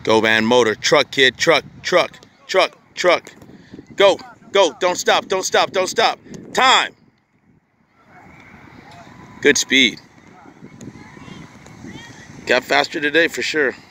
Go, man, motor. Truck, kid. Truck, truck, truck, truck. Go, go. Don't stop, don't stop, don't stop. Time. Good speed. Got faster today for sure.